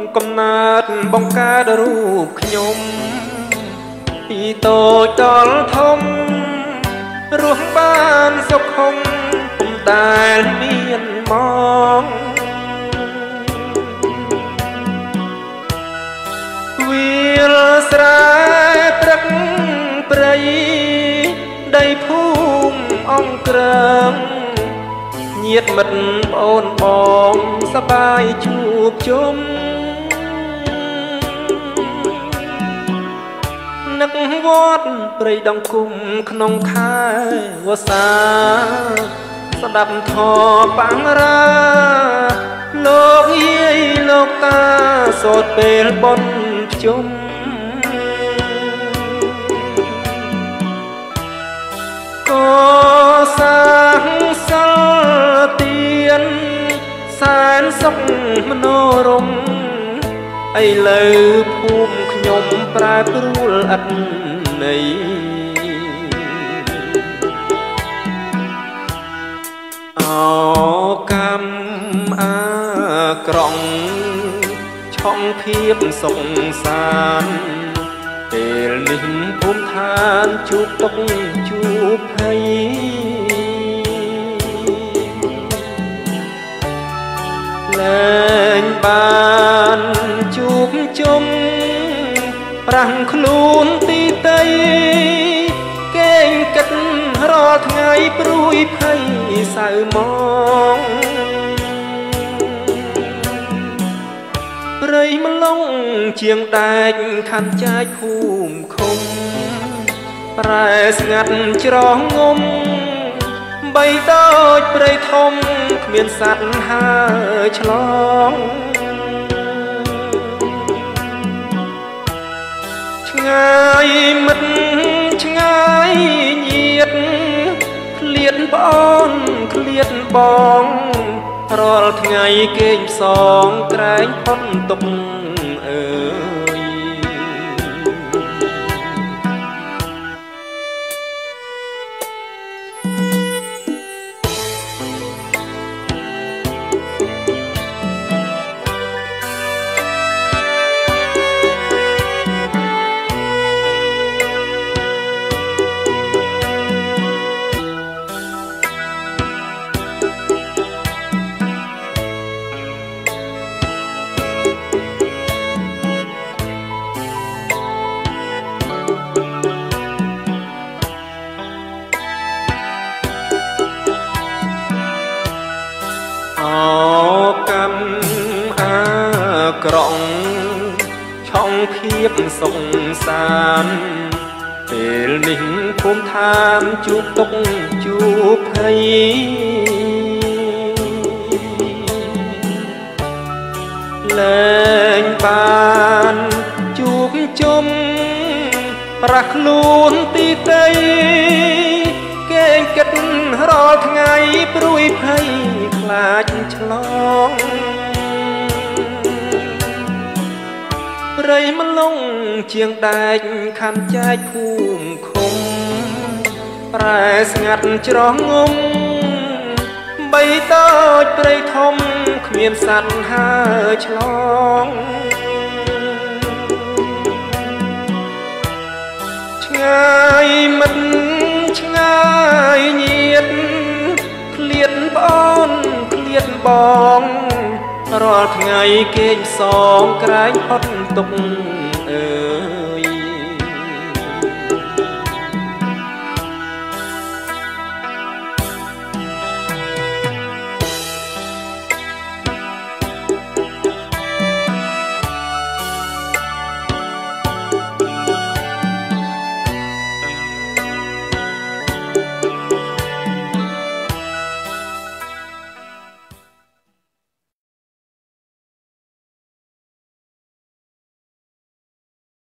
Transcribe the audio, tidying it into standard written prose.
កំណើតបង្កើតរូបខ្ញុំពីតូចដល់ធំរស់បានសុខុមពុំដែលមានមកវាលស្រែព្រឹកព្រៃដីភូមិអង្គក្រើងញាតិមិត្តប្អូនបងសប្បាយជួបជុំនឹកវត្តព្រៃដងគុំក្នុងខែវស្សាស្ដាប់ធម៌បង្រាលោកយាយលោកតាសូត្រពេលបុណ្យភ្ជុំក៏សាងសិលទៀនសែនសុខមនោរម្យឥឡូវភូមិខ្ញុំប្រែប្រួលឥតន័យអោកម្មអាក្រង់ឆុងភាពសុខសាន្តពេលនេះភូមិឋានជួបទុកជួបភ័យលែងបានជួបជុំប្រាំងខ្លួនទីតីកេងគិតរាល់ថ្ងៃព្រួយភ័យសៅមកព្រៃម្លងជាងដែកខាន់ចែកភូមិឃុំប្រែស្ងាត់ច្រងងំបីដូចព្រៃធំគ្មានសត្វហើរឆ្លងឆ្ងាយមិត្តឆ្ងាយញាតិឃ្លាតប្អូនឃ្លាតបងរាល់ថ្ងៃគេងផ្សងក្រែងផុតទុកអើយក្រងឆុងភាពសុខសាន្តពេលនេះភូមិឋានជួបទុកជួបភ័យលែងបានជួបជុំប្រាស់ខ្លួនទីតីគេងគិតរាល់ថ្ងៃព្រួយភ័យខ្លាចឆ្លងព្រៃម្លងជាងដែកខាន់ចែកភូមិឃុំប្រែស្ងាត់ច្រងងំបីដូចព្រៃធំគ្មានសត្វហើរឆ្លងឆ្ងាយមិត្តឆ្ងាយញាតិឃ្លាតប្អូនឃ្លាតបងរាល់ថ្ងៃគេងផ្សងក្រែងផុតទុក